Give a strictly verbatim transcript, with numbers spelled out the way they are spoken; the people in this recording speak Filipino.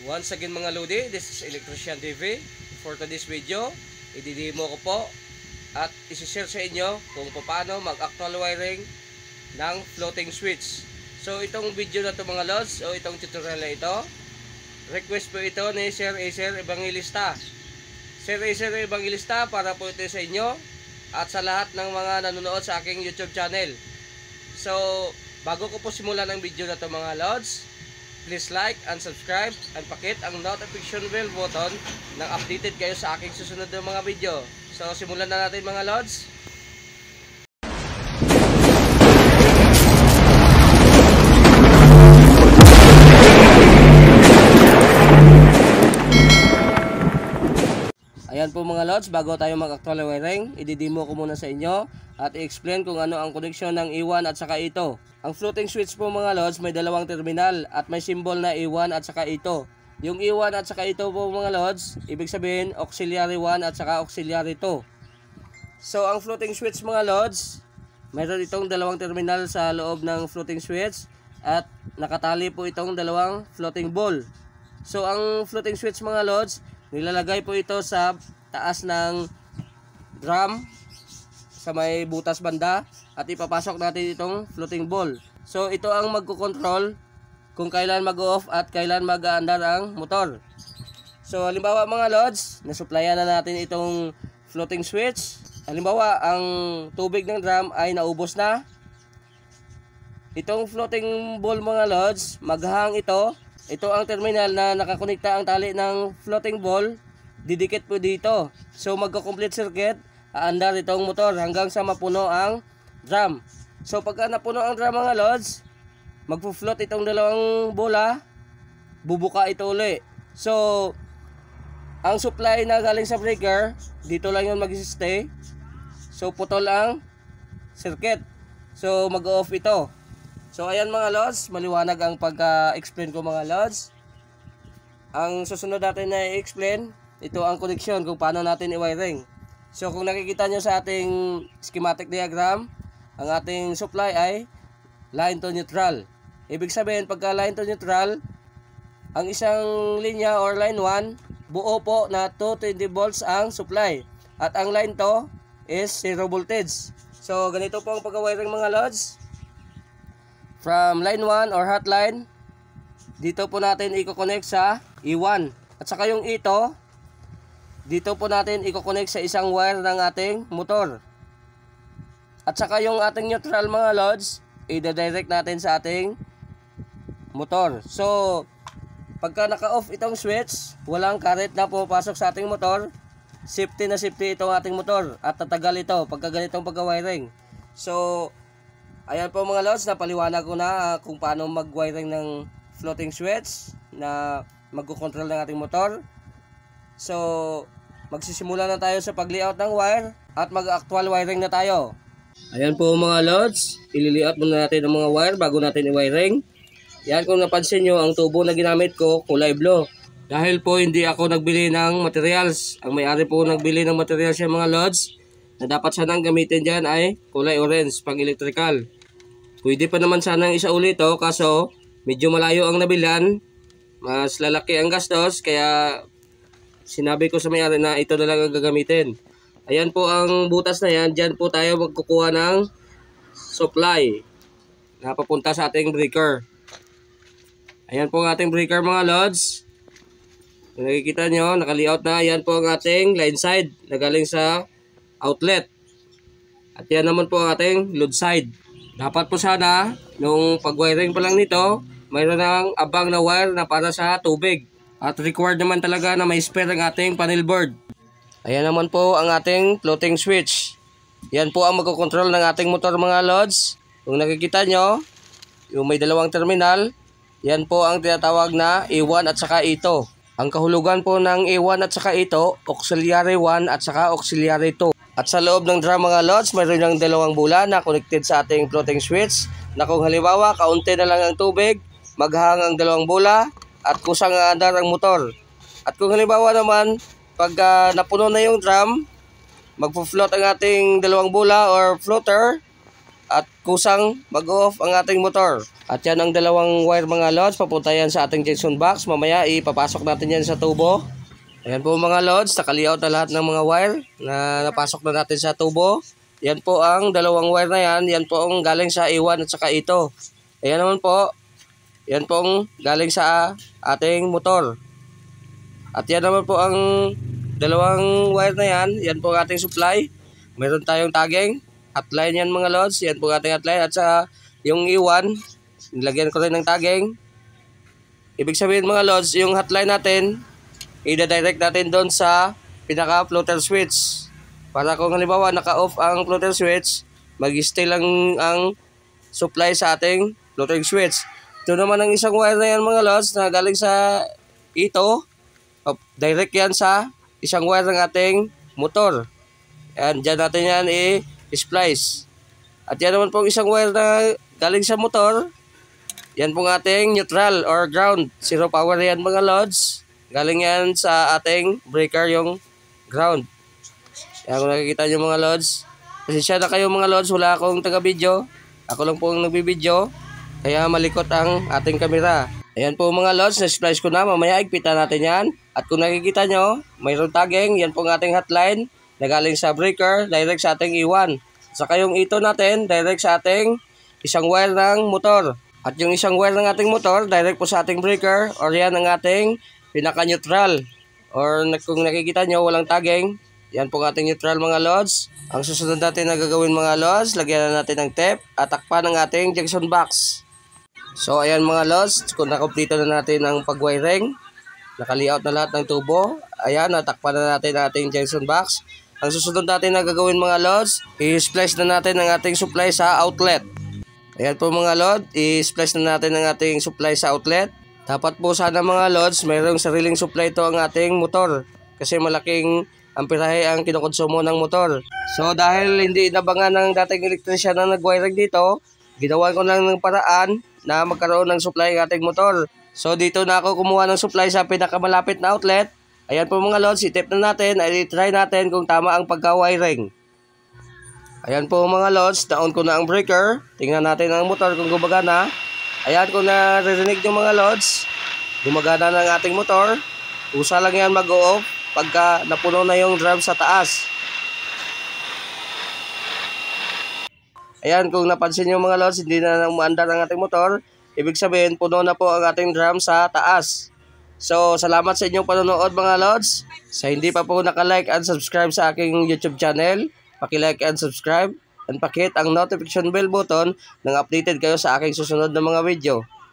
Once again mga Lodi, this is Electrician T V. For today's video, i-demo ko po at isi-share sa inyo kung paano mag-actual wiring ng floating switch. So itong video na to mga lods, o itong tutorial na ito, request po ito ni Sir Acer Evangelista. Sir Acer Evangelista para po ito sa inyo at sa lahat ng mga nanonood sa aking YouTube channel. So bago ko po simulan ang video na to mga lods, please like and subscribe and pakit ang notification bell button nang updated kayo sa aking susunod na mga video. So simulan na natin mga lods. Ayan po mga lods, bago tayo mag-actual wiring, i-demo ko muna sa inyo at i-explain kung ano ang koneksyon ng E one at saka ito. Ang floating switch po mga lods may dalawang terminal at may symbol na E one at saka ito. Yung E one at saka ito po mga lods, ibig sabihin auxiliary one at saka auxiliary two. So ang floating switch mga lods, mayroon itong dalawang terminal sa loob ng floating switch at nakatali po itong dalawang floating ball. So ang floating switch mga lods, nilalagay po ito sa taas ng drum sa may butas banda at ipapasok natin itong floating ball. So ito ang magko-control kung kailan mag-off at kailan mag-aandar ang motor. So halimbawa mga lods, nasupplyan na natin itong floating switch. Halimbawa ang tubig ng drum ay naubos na. Itong floating ball mga lods, maghang ito. Ito ang terminal na nakakonekta ang tali ng floating ball, didikit po dito. So magko-complete circuit, aandar itong motor hanggang sa mapuno ang drum. So pagka napuno ang drum mga lods, magpo-float itong dalawang bola, bubuka ito uli. So ang supply na galing sa breaker, dito lang yun mag-stay. So putol ang circuit. So mag-off ito. So ayan mga lods, maliwanag ang pagka-explain ko mga lods. Ang susunod natin na i-explain, ito ang connection kung paano natin i-wiring. So kung nakikita nyo sa ating schematic diagram, ang ating supply ay line to neutral. Ibig sabihin pagka line to neutral, ang isang linya or line one, buo po na two hundred twenty volts ang supply. At ang line to is zero voltage. So ganito po ang pagka-wiring mga lods. From line one or hotline, dito po natin i-connect sa E one. At saka yung ito, dito po natin i-connect sa isang wire ng ating motor. At saka yung ating neutral mga lods, i-direct natin sa ating motor. So, pagka naka-off itong switch, walang current na pupasok sa ating motor. Safety na safety itong ating motor at tatagal ito pagka ganitong pagka-wiring. So, ayan po mga lods, napaliwanag ko na uh, kung paano mag-wiring ng floating switch na magko-control ng ating motor. So, magsisimula na tayo sa pag-layout ng wire at mag-actual wiring na tayo. Ayan po mga lods, ili-layout muna natin ang mga wire bago natin i-wiring. Yan, kung napansin nyo, ang tubo na ginamit ko kulay blue. Dahil po hindi ako nagbili ng materials. Ang may-ari po nagbili ng materials yung mga lods na dapat sanang gamitin dyan ay kulay orange pang electrical. Pwede pa naman sanang isauli ito kaso medyo malayo ang nabilan, mas lalaki ang gastos, kaya sinabi ko sa may-ari na ito na lang ang gagamitin. Ayan po ang butas na yan, dyan po tayo magkukuha ng supply na papunta sa ating breaker. Ayan po ang ating breaker mga lods. Kung nakikita nyo, nakalayout na, ayan po ang ating line side na galing sa outlet. At yan naman po ang ating load side. Dapat po sana, nung pag-wiring pa lang nito, mayroon ng abang na wire na para sa tubig. At required naman talaga na may spare ang ating panel board. Ayan naman po ang ating floating switch. Yan po ang magkocontrol ng ating motor mga lods. Kung nakikita nyo, yung may dalawang terminal, yan po ang tinatawag na E one at saka ito. Ang kahulugan po ng E one at saka ito, auxiliary one at saka auxiliary two. At sa loob ng drum mga lods, mayroon ng dalawang bula na connected sa ating floating switch na kung halimbawa, kaunti na lang ang tubig, maghang ang dalawang bula at kusang aandar ang motor. At kung halimbawa naman, pag uh, napuno na yung drum, magpo-float ang ating dalawang bula or floater, at kusang mag-off ang ating motor. At yan ang dalawang wire mga lods, papunta yan sa ating junction box. Mamaya ipapasok natin yan sa tubo. Ayan po mga lods, nakaliaut na lahat ng mga wire na napasok na natin sa tubo. Yan po ang dalawang wire na yan, yan po ang galing sa A one at saka ito. Ayan naman po, yan po ang galing sa ating motor. At yan naman po ang dalawang wire na yan, yan po ang ating supply. Meron tayong tagging, hotline yan mga lods, yan po ang ating hotline. At sa yung A one, nilagyan ko rin ng tagging. Ibig sabihin mga lods, yung hotline natin, i-direct natin doon sa pinaka floater switch. Para kung halimbawa naka-off ang floater switch, mag-stay lang ang supply sa ating floating switch. Ito naman ang isang wire na yan mga lods na galing sa ito. Direct yan sa isang wire ng ating motor. Yan, dyan natin yan i-splice. At yan naman pong isang wire na galing sa motor. Yan pong ating neutral or ground. Zero power yan mga lods. Galing yan sa ating breaker yung ground. Yan kung nakikita nyo mga lods. Pasensya na kayo mga lods, wala akong taga-video. Ako lang po ang nagbibideo. Kaya malikot ang ating kamera. Ayan po mga lods, na-splice ko na. Mamaya igpitan natin yan. At kung nakikita nyo, mayroong tagging. Yan po ang ating hotline na galing sa breaker, direct sa ating A one. Saka yung ito natin, direct sa ating isang wire ng motor. At yung isang wire ng ating motor, direct po sa ating breaker or yan ang ating pinaka-neutral. Or kung nakikita nyo, walang tagging. Yan po ang ating neutral mga lods. Ang susunod natin na gagawin mga lods, lagyan na natin ng tape at takpan ng ating junction box. So ayan mga lods, kung nakompleto na natin ang pag-wiring, nakaliaut na lahat ng tubo. Ayan, natakpan na natin ang ating junction box. Ang susunod natin na gagawin mga lods, i-splice na natin ang ating supply sa outlet. Ayan po mga lods, i-splice na natin ang ating supply sa outlet. Dapat po sana mga lods, mayroong sariling supply ito ang ating motor. Kasi malaking amperahe ang kinukonsumo ng motor. So dahil hindi inabangan ng dating electrician na nag-wiring dito, ginawa ko lang ng paraan na magkaroon ng supply ang ating motor. So dito na ako kumuha ng supply sa pinakamalapit na outlet. Ayan po mga lods, i-tip na natin, ay try natin kung tama ang pagka-wiring. Ayan po mga lods, na-on ko na ang breaker. Tingnan natin ang motor kung gumagana. Ayan, kung naririnig nyo mga lods, gumagana na ang ating motor. Usa lang yan mag-o-off pagka napuno na yung drum sa taas. Ayan, kung napansin nyo mga lods, hindi na umaandar ang ating motor. Ibig sabihin, puno na po ang ating drum sa taas. So, salamat sa inyong panonood mga lods. Sa hindi pa po nakalike and subscribe sa aking YouTube channel, paki-like and subscribe and paki-hit ang notification bell button nang updated kayo sa aking susunod na mga video.